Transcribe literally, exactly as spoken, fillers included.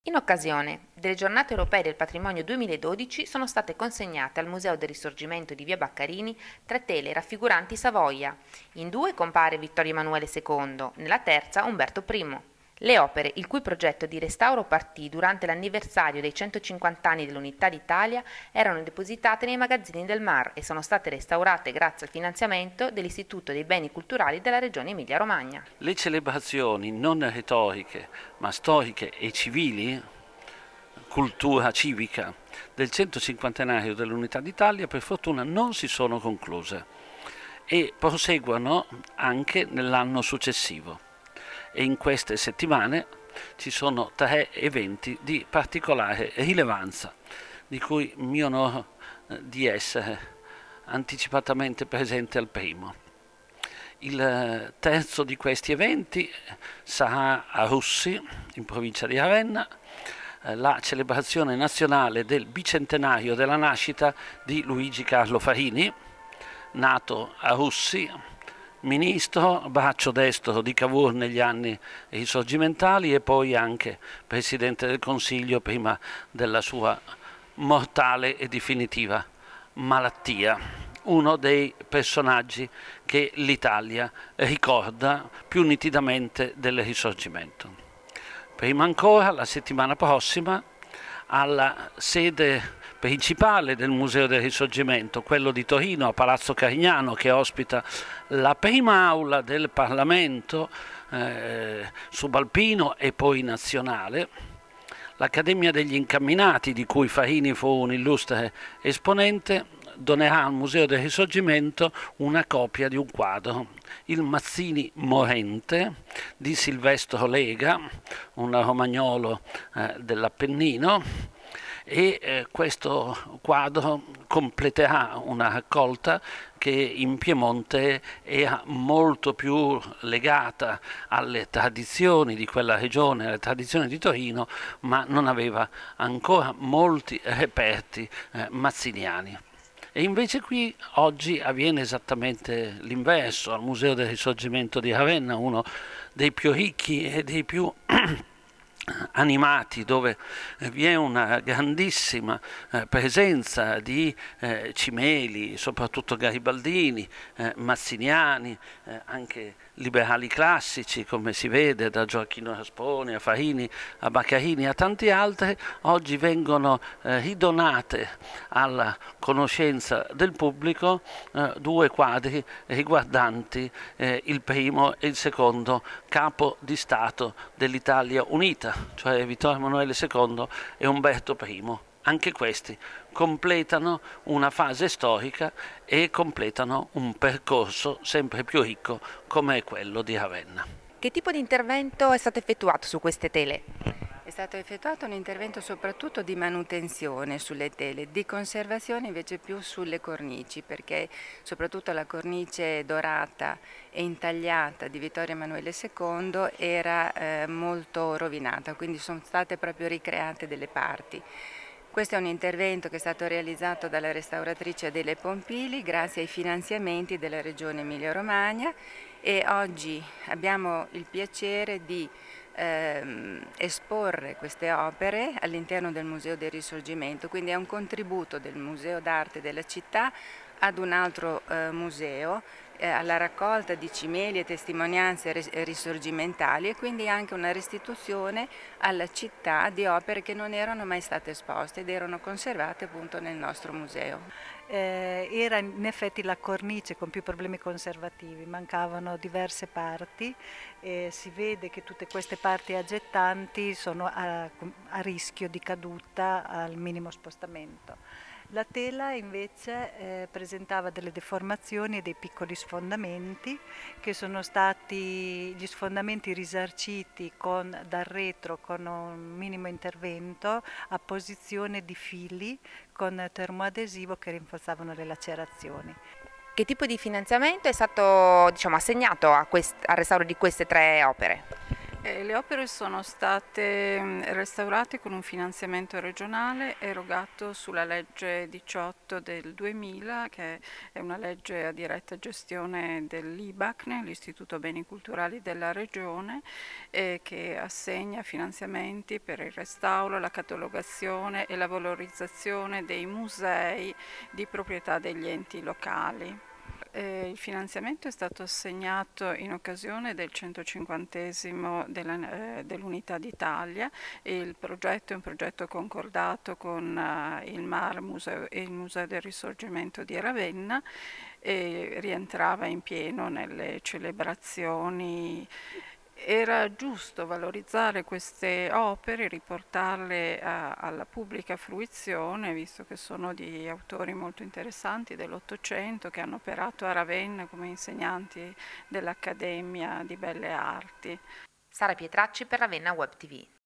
In occasione delle Giornate Europee del Patrimonio duemiladodici sono state consegnate al Museo del Risorgimento di Via Baccarini tre tele raffiguranti Savoia. In due compare Vittorio Emanuele secondo, nella terza Umberto primo. Le opere, il cui progetto di restauro partì durante l'anniversario dei centocinquanta anni dell'Unità d'Italia, erano depositate nei magazzini del Mar e sono state restaurate grazie al finanziamento dell'Istituto dei Beni Culturali della Regione Emilia-Romagna. Le celebrazioni non retoriche, ma storiche e civili, cultura civica, del centocinquantenario dell'Unità d'Italia per fortuna non si sono concluse e proseguono anche nell'anno successivo. E in queste settimane ci sono tre eventi di particolare rilevanza, di cui mi onoro di essere anticipatamente presente al primo. Il terzo di questi eventi sarà a Russi, in provincia di Ravenna, la celebrazione nazionale del bicentenario della nascita di Luigi Carlo Farini, nato a Russi, ministro, braccio destro di Cavour negli anni risorgimentali e poi anche presidente del Consiglio prima della sua mortale e definitiva malattia. Uno dei personaggi che l'Italia ricorda più nitidamente del Risorgimento. Prima ancora, la settimana prossima, alla sede principale del Museo del Risorgimento, quello di Torino, a Palazzo Carignano, che ospita la prima aula del Parlamento eh, subalpino e poi nazionale, l'Accademia degli Incamminati, di cui Farini fu un illustre esponente, donerà al Museo del Risorgimento una copia di un quadro, il Mazzini Morente di Silvestro Lega, un romagnolo eh, dell'Appennino, e eh, questo quadro completerà una raccolta che in Piemonte era molto più legata alle tradizioni di quella regione, alle tradizioni di Torino, ma non aveva ancora molti reperti eh, mazziniani. E invece qui oggi avviene esattamente l'inverso, al Museo del Risorgimento di Ravenna, uno dei più ricchi e dei più animati, dove vi è una grandissima eh, presenza di eh, cimeli, soprattutto garibaldini, eh, mazziniani, eh, anche liberali classici, come si vede da Gioacchino Rasponi a Farini, a Baccarini, a tanti altri. Oggi vengono eh, ridonate alla conoscenza del pubblico eh, due quadri riguardanti eh, il primo e il secondo capo di Stato dell'Italia unita, cioè Vittorio Emanuele secondo e Umberto primo. Anche questi completano una fase storica e completano un percorso sempre più ricco come è quello di Ravenna. Che tipo di intervento è stato effettuato su queste tele? È stato effettuato un intervento soprattutto di manutenzione sulle tele, di conservazione invece più sulle cornici, perché soprattutto la cornice dorata e intagliata di Vittorio Emanuele secondo era eh, molto rovinata, quindi sono state proprio ricreate delle parti. Questo è un intervento che è stato realizzato dalla restauratrice Adele Pompili grazie ai finanziamenti della Regione Emilia-Romagna e oggi abbiamo il piacere di ehm, esporre queste opere all'interno del Museo del Risorgimento, quindi è un contributo del Museo d'Arte della città ad un altro eh, museo, eh, alla raccolta di cimeli e testimonianze risorgimentali e quindi anche una restituzione alla città di opere che non erano mai state esposte ed erano conservate appunto nel nostro museo. Eh, era in effetti la cornice con più problemi conservativi, mancavano diverse parti e si vede che tutte queste parti aggettanti sono a, a rischio di caduta al minimo spostamento. La tela invece eh, presentava delle deformazioni e dei piccoli sfondamenti che sono stati gli sfondamenti risarciti con, dal retro con un minimo intervento a posizione di fili con termoadesivo che rinforzavano le lacerazioni. Che tipo di finanziamento è stato, diciamo, assegnato a quest- al restauro di queste tre opere? Eh, le opere sono state mh, restaurate con un finanziamento regionale erogato sulla legge diciotto del duemila, che è una legge a diretta gestione dell'I B A C N E, l'Istituto Beni Culturali della Regione, eh, che assegna finanziamenti per il restauro, la catalogazione e la valorizzazione dei musei di proprietà degli enti locali. Eh, il finanziamento è stato assegnato in occasione del centocinquantesimo della, eh, dell'Unità d'Italia e il progetto è un progetto concordato con eh, il MAR Museo e il Museo del Risorgimento di Ravenna e rientrava in pieno nelle celebrazioni. Era giusto valorizzare queste opere, riportarle a, alla pubblica fruizione, visto che sono di autori molto interessanti dell'Ottocento che hanno operato a Ravenna come insegnanti dell'Accademia di Belle Arti. Sara Pietracci per Ravenna Web T V.